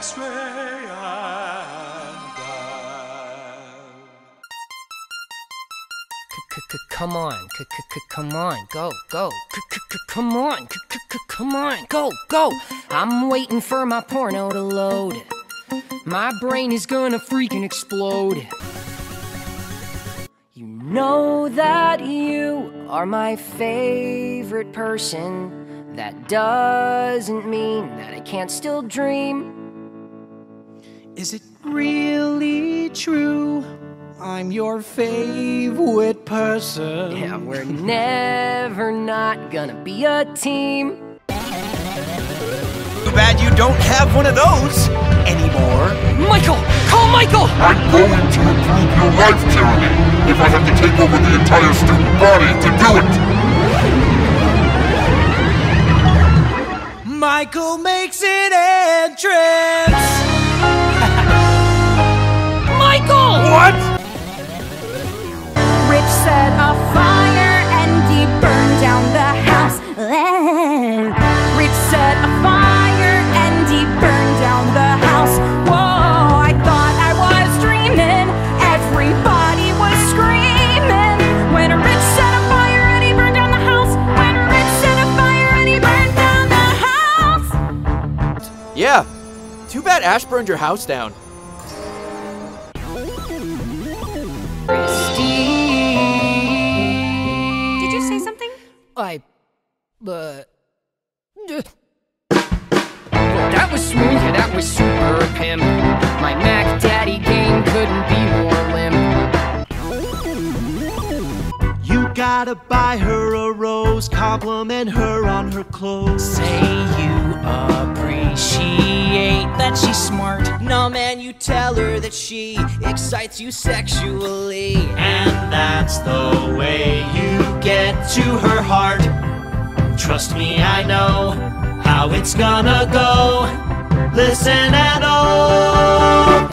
X-ray and Come on, come on, go, come on, come on, go. I'm waiting for my porno to load. My brain is gonna freaking explode. You know that you are my favorite person. That doesn't mean that I can't still dream. Is it really true? I'm your favorite person. Yeah, we're never not gonna be a team. Too bad you don't have one of those anymore. Michael! Call Michael! I'm going to improve your life, Jeremy, if I have to take over the entire student body to do it. Michael makes an entrance. Michael! What? Rich set a fire and he burned down the house. Rich set a fire and he burned down the house. Whoa, I thought I was dreaming. Everybody was screaming. When Rich set a fire and he burned down the house. When Rich set a fire and he burned down the house. Yeah, too bad Ash burned your house down. Did you say something? That was smooth, yeah, that was super pimp. My Mac Daddy game couldn't be more limp. You gotta buy her a rose, compliment her on her clothes. Say you appreciate that she's smart. No, man, you tell her that she excites you sexually. And that's the way you get to her heart. Trust me, I know how it's gonna go. Listen and oh,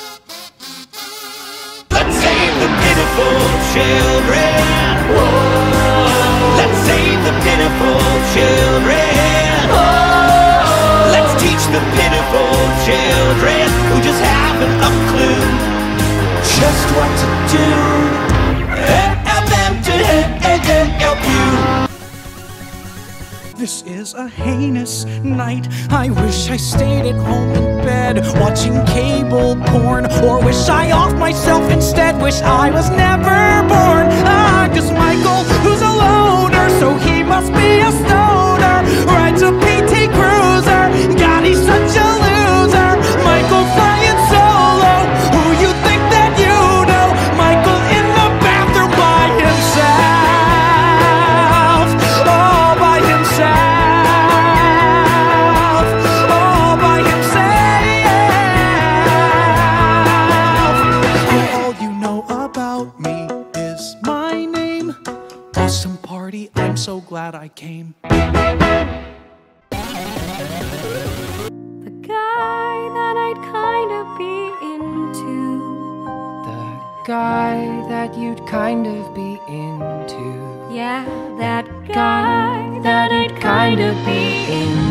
let's save the pitiful children. Whoa. Let's save the pitiful children. Whoa. Let's teach the pitiful children who just haven't a clue just what to do. Help them to help you. This is a heinous night. I wish I stayed at home in bed watching cable porn, or wish I offed myself instead. Wish I was never born. Cause Michael, who's a loner, so he must be a stoner, rides a PT Cruiser. God, he's such a loser. Michael flying solo. Who you think that you know? Michael in the bathroom by himself. All by himself. All by himself. All you know about me is my name. Awesome party, I'm so glad I came. The guy that I'd kind of be into. The guy that you'd kind of be into. Yeah, that guy that I'd kind of be into.